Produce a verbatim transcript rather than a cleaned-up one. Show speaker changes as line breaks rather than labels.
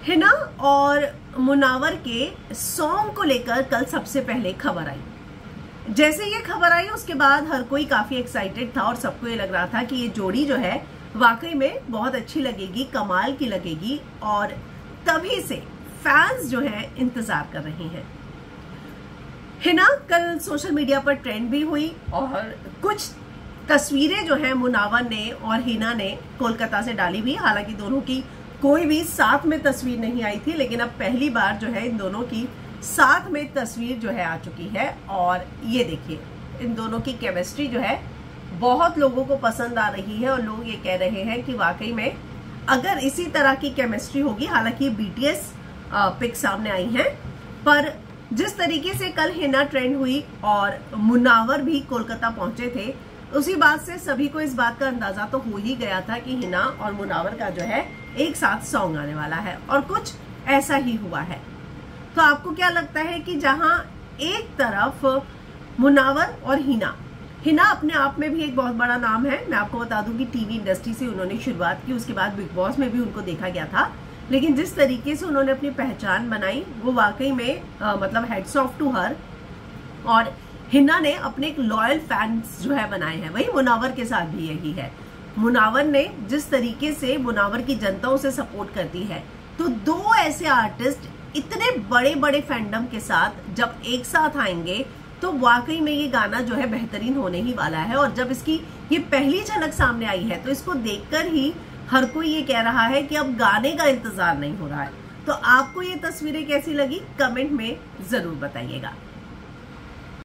हिना और मुनावर के सॉन्ग को लेकर कल सबसे पहले खबर आई। जैसे ये खबर आई उसके बाद हर कोई काफी एक्साइटेड था और सबको ये लग रहा था कि ये जोड़ी जो है वाकई में बहुत अच्छी लगेगी, कमाल की लगेगी। और तभी से फैंस जो है इंतजार कर रहे हैं। हिना कल सोशल मीडिया पर ट्रेंड भी हुई और कुछ तस्वीरें जो है मुनावर ने और हिना ने कोलकाता से डाली भी। हालांकि दोनों की कोई भी साथ में तस्वीर नहीं आई थी, लेकिन अब पहली बार जो है इन दोनों की साथ में तस्वीर जो है आ चुकी है। और ये देखिए, इन दोनों की केमिस्ट्री जो है बहुत लोगों को पसंद आ रही है और लोग ये कह रहे हैं कि वाकई में अगर इसी तरह की केमिस्ट्री होगी, हालांकि बीटीएस पिक सामने आई है, पर जिस तरीके से कल हिना ट्रेंड हुई और मुनावर भी कोलकाता पहुंचे थे, उसी बात से सभी को इस बात का अंदाजा तो हो ही गया था कि हिना और मुनावर का जो है एक साथ सॉन्ग आने वाला है। और कुछ ऐसा ही हुआ है। तो आपको क्या लगता है कि जहां एक तरफ मुनावर और हिना हिना अपने आप में भी एक बहुत बड़ा नाम है। मैं आपको बता दूं कि टीवी इंडस्ट्री से उन्होंने शुरुआत की, उसके बाद बिग बॉस में भी उनको देखा गया था, लेकिन जिस तरीके से उन्होंने अपनी पहचान बनाई वो वाकई में आ, मतलब हेड्स ऑफ टू हर। और हिना ने अपने एक लॉयल फैंस जो है बनाए हैं, वही मुनावर के साथ भी यही है। मुनावर ने जिस तरीके से मुनावर की जनता उसे सपोर्ट करती है, तो दो ऐसे आर्टिस्ट इतने बड़े बड़े फैंडम के साथ जब एक साथ आएंगे तो वाकई में ये गाना जो है बेहतरीन होने ही वाला है। और जब इसकी ये पहली झलक सामने आई है तो इसको देखकर ही हर कोई ये कह रहा है कि अब गाने का इंतजार नहीं हो रहा है। तो आपको ये तस्वीरें कैसी लगी, कमेंट में जरूर बताइएगा।